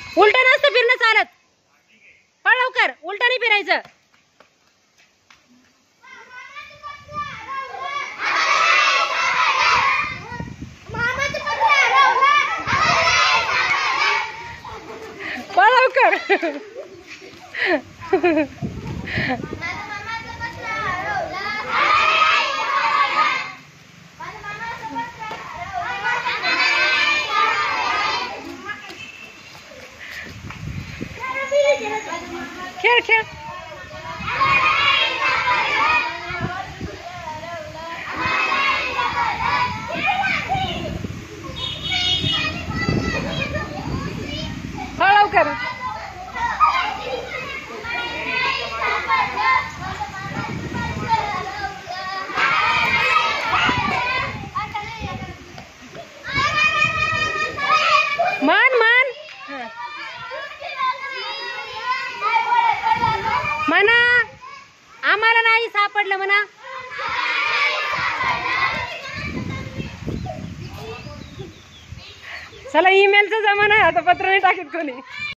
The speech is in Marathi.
उलट नसतं फिरणं चालत. पळ लवकर, उलट नाही फिरायचं. पळ लवकर. खेळ खेळ. पळ लवकर. मान मान म्हणा, आम्हाला नाही सापडलं म्हणा. चला, ईमेलचा जमाना आहे आता, पत्र नाही टाकीत कोणी.